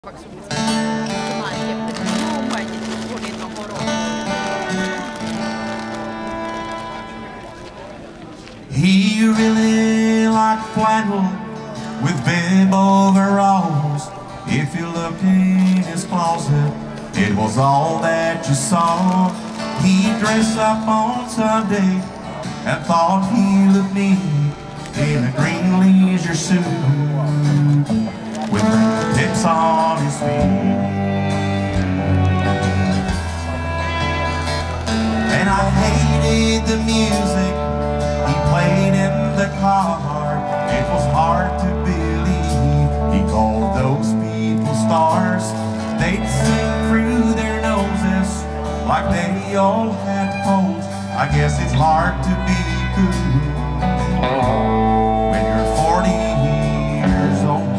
He really liked flannel with bib overalls. If you looked in his closet, it was all that you saw. He'd dress up on Sunday and thought he looked neat in a green leisure suit with tips on his feet. And I hated the music he played in the car. It was hard to believe he called those people stars. They'd sing through their noses like they all had holes. I guess it's hard to be cool when you're 40 years old.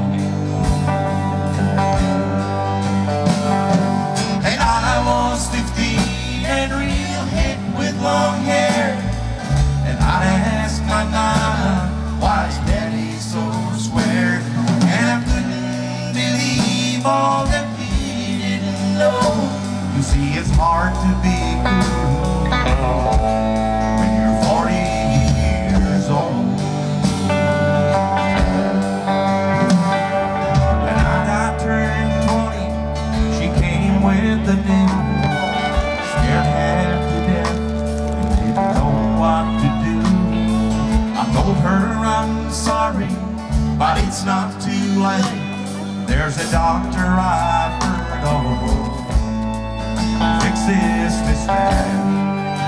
And I was 15 and real hip with long hair. And I'd ask my mama, why is daddy so square? And I couldn't believe all that he didn't know. You see, it's hard to be cool when you're 40 years old. And I turned 20, she came with the news, scared half to death and didn't know what to do. I told her I'm sorry, but it's not too late. There's a doctor I've heard of fixes this disease.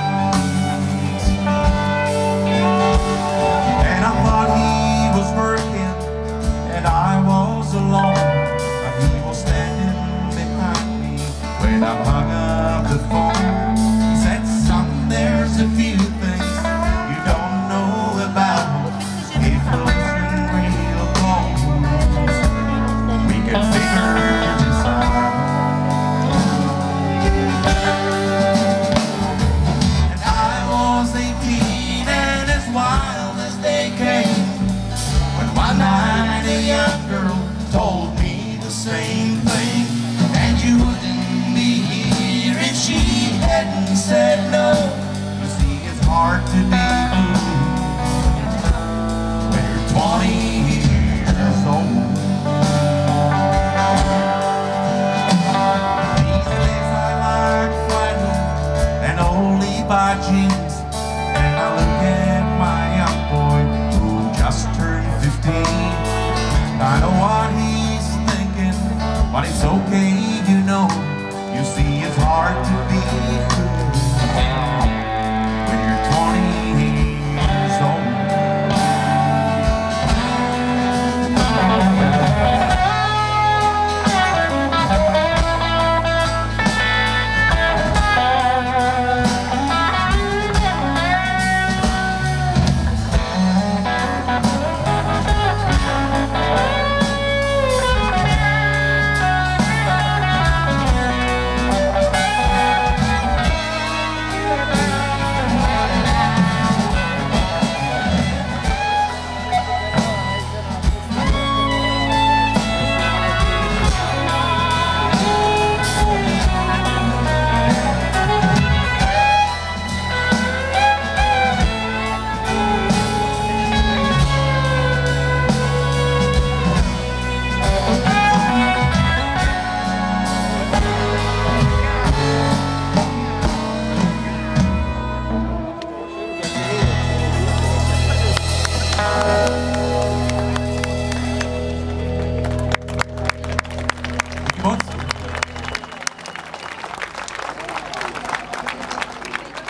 And I thought he was working and I was alone, but he was standing behind me when I hung up the phone. He said, son, there's a few things you don't know about. If those are real close, we can figure this out. And I was 18 and as wild as they came, when one night a young girl told me the same thing. And you wouldn't be here if she hadn't said no. You see, it's hard to be cool when you're 20 years old. These days I like flannel and old Levi jeans, and I look at my young boy who just turned 15. I know what he's thinking, but it's okay, you know. You see, it's hard to be cool